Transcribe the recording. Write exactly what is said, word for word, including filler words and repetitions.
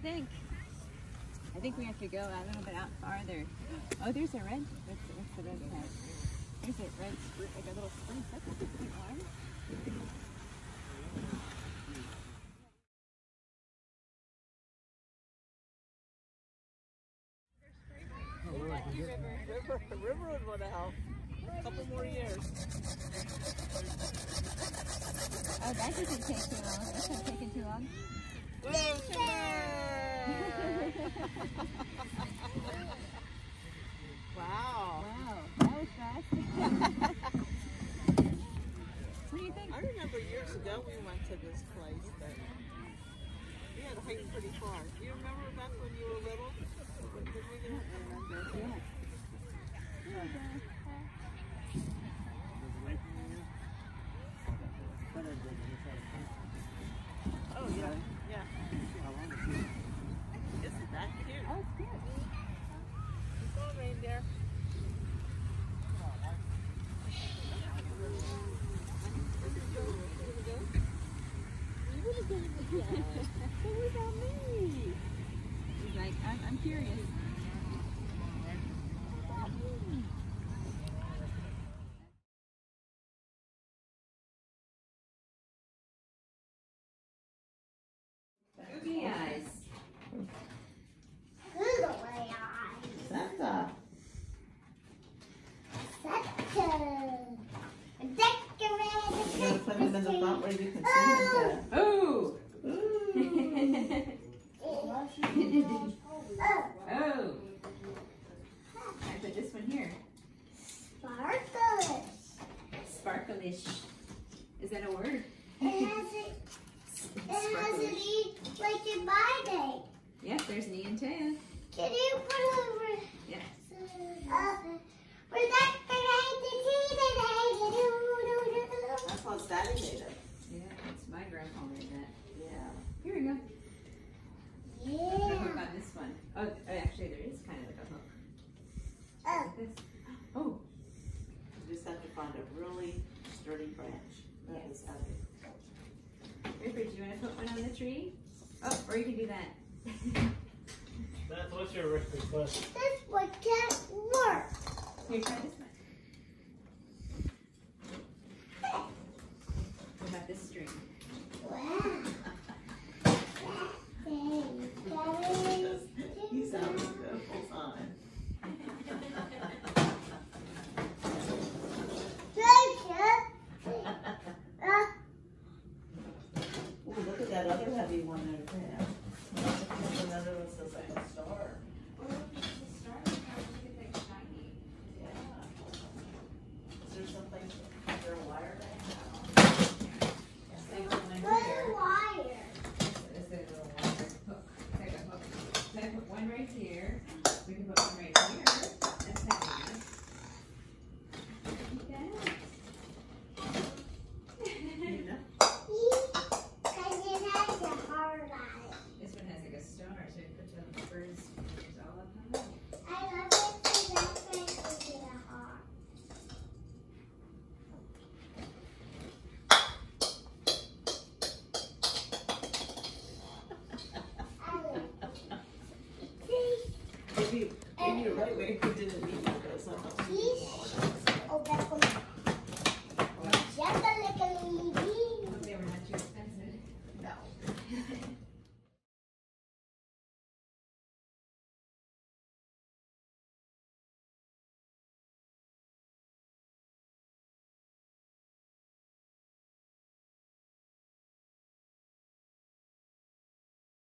think? I think we have to go a little bit out farther. Oh, there's a red. What's, what's the red cat? There's a red spruce, like a little spruce. That's a cute one. River, the river would want to help. A couple more years. Oh, that doesn't take too long. That's not taking too long. Wow. Wow, that was fast. What do you think? I remember years ago we went to this place, but we had to hike pretty far. Do you remember back when you were little? Did we don't remember? Yeah. Oh yeah, yeah. Isn't that cute? Oh, it's cute. It's all reindeer. What about me? He's like, I'm, I'm curious. Googly eyes. Googly eyes. Santa. Santa. Decorated. You gotta put him in the front where you can see him. Oh! Ooh. Oh! I put this one here. Sparklish. Sparkleish. Is that a word? It has it. It has an E like in my name. Yep, there's an E and tail. Can you put over? Yeah. Uh, we're decorated today. That's what Daddy made it. Yeah, that's my grandpa made that. Yeah. Here we go. Put a hook Yeah. on this one. Oh, actually, there is kind of like a hook. Uh, Like this. Oh, You just have to find a really sturdy branch. That is heavy. Ripper, do you want to put one on the tree? Oh, or you can do that. That's what's your request? this one can't work. Here, try this one. What about this string? Wow. He sounds good full time. Ooh, look at that other heavy one there, Pam. Another one says like a star. Yeah. Is there someplace, is there a wire there? Yes, they go in here. Wire. This is a little wire hook. Take a hook. Then put one right here. We can put one right here. That's heavy enough. Look at that. You know? Because it has a heart on it. This one has like a star, so you put the birds feathers all up on it. I love it because that's makes it a heart. I love it. Maybe, maybe you're right, maybe you didn't need to go so much. These- Oh, that's one